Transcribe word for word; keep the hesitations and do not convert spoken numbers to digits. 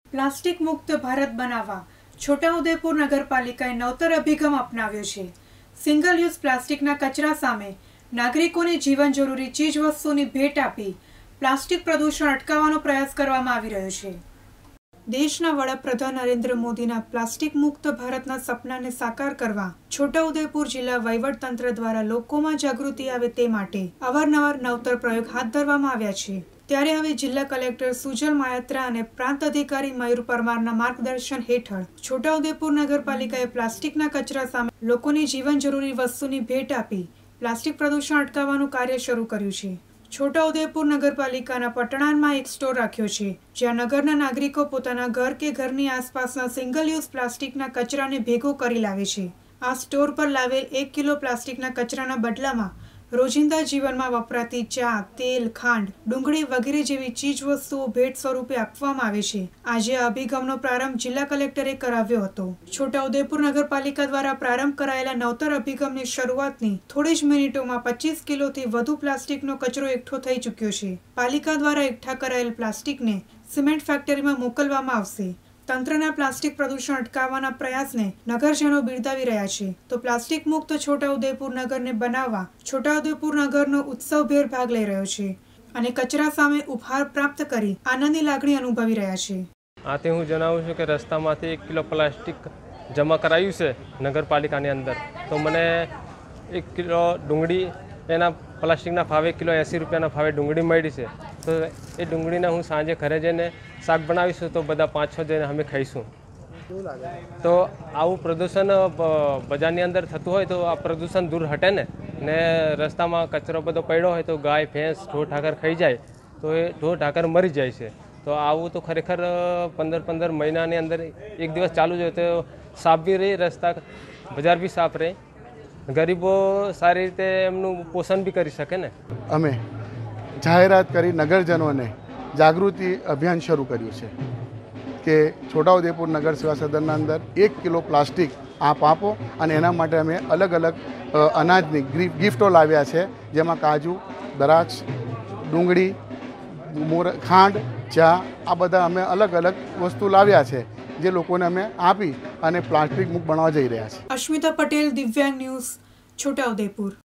Plastic મુક્ત ભારત બનાવવા છોટાઉદેપુર નગરપાલિકાએ નવતર અભિગમ અપનાવ્યો છે। સિંગલ યુઝ પ્લાસ્ટિકના કચરા સામે નાગરિકોને જીવન જરૂરી ચીજ વસ્તુઓની ભેટ આપી પ્લાસ્ટિક પ્રદૂષણ અટકાવવાનો પ્રયાસ કરવામાં આવી રહ્યો છે। દેશના વડાપ્રધાન નરેન્દ્ર મોદીના પ્લાસ્ટિક મુક્ત ભારતના સપનાને સાકાર કરવા છોટાઉદેપુર જિલ્લા વહીવટતંત્ર દ્વારા લોકોમાં જાગૃતિ આવે તે માટે અવારનવાર નવતર પ્રયોગ હાથ ધરવામાં આવ્યા છે। ત્યારે હવે જિલ્લા કલેક્ટર સુજલ માયાત્રા અને પ્રાંત અધિકારી મયુર પરમારના માર્ગદર્શન હેઠળ છોટાઉદેપુર નગરપાલિકાએ પ્લાસ્ટિકના કચરા સામે લોકોની જીવન જરૂરી વસ્તુની ભેટ આપી પ્લાસ્ટિક પ્રદૂષણ અટકાવવાનું કાર્ય શરૂ કર્યું છે। છોટાઉદેપુર નગરપાલિકાના પટણામાં એક સ્ટોર રાખ્યો છે, જ્યાં નગરના નાગરિકો પોતાના ઘર કે ઘરની આસપાસના સિંગલ યુઝ પ્લાસ્ટિકના કચરાને ભેગો કરી લાવે છે। આ સ્ટોર પર લાવેલ એક કિલો પ્લાસ્ટિકના કચરાના બદલામાં રોજિંદા જીવનમાં વપરાતી ચા, તેલ, ખાંડ, ડુંગળી વગેરે જેવી ચીજ વસ્તુઓ ભેટ સ્વરૂપે આપવામાં આવે છે। આજે આ અભિગમનો પ્રારંભ જિલ્લા કલેક્ટરે કરાવ્યો હતો। છોટાઉદેપુર નગરપાલિકા દ્વારા પ્રારંભ કરાયેલા નવતર અભિગમની શરૂઆતની થોડી જ મિનિટોમાં પચીસ કિલોથી વધુ પ્લાસ્ટિકનો કચરો એકઠો થઈ ચૂક્યો છે। પાલિકા દ્વારા એકઠા કરાયેલ પ્લાસ્ટિકને સિમેન્ટ ફેક્ટરીમાં મોકલવામાં આવશે। તંત્રના પ્લાસ્ટિક પ્રદૂષણ અટકાવવાના પ્રયાસને નગરજનો બિરદાવી રહ્યા છે। તો પ્લાસ્ટિક મુક્ત છોટાઉદેપુર નગરને બનાવવા છોટાઉદેપુર નગરનો ઉત્સવભેર ભાગ લઈ રહ્યો છે અને કચરા સામે ઉપહાર પ્રાપ્ત કરી આનંદની લાગણી અનુભવી રહ્યા છે। આથી હું જણાવું છું કે રસ્તામાંથી એક કિલો પ્લાસ્ટિક જમા કરાયું છે નગરપાલિકાની અંદર, તો મને એક કિલો ડુંગળી એના પ્લાસ્ટિકના ભાવે કિલો એંસી રૂપિયાના ભાવે ડુંગળી મળી છે। તો એ ડુંગળીને હું સાંજે ઘરે જઈને શાક બનાવીશું તો બધા પાંચ છ જઈને અમે ખાઈશું। તો આવું પ્રદૂષણ બજારની અંદર થતું હોય તો આ પ્રદૂષણ દૂર હટે ને ને રસ્તામાં કચરો બધો પડ્યો હોય તો ગાય ભેંસ ઢોર ઢાકર ખાઈ જાય તો એ ઢોર ઢાકર મરી જાય છે। તો આવું તો ખરેખર પંદર પંદર મહિનાની અંદર એક દિવસ ચાલુ જ હોય તો સાફ બી રહે, રસ્તા બજાર બી સાફ રહે, ગરીબો સારી રીતે એમનું પોષણ બી કરી શકે ને। અમે જાહેરાત કરી નગરજનોને જાગૃતિ અભિયાન શરૂ કર્યું છે કે છોટાઉદેપુર નગર સેવા સદનના અંદર એક કિલો પ્લાસ્ટિક આપ આપો, અને એના માટે અમે અલગ અલગ અનાજની ગિફ્ટો લાવ્યા છે, જેમાં કાજુ, દ્રાક્ષ, ડુંગળી, મોર ખાંડ, ચા, આ બધા અમે અલગ અલગ વસ્તુ લાવ્યા છે જે લોકોને અમે આપી અને પ્લાસ્ટિક મુક્ત બનાવવા જઈ રહ્યા છીએ। અશ્મિતા પટેલ, દિવ્યાંગ ન્યૂઝ, છોટાઉદેપુર।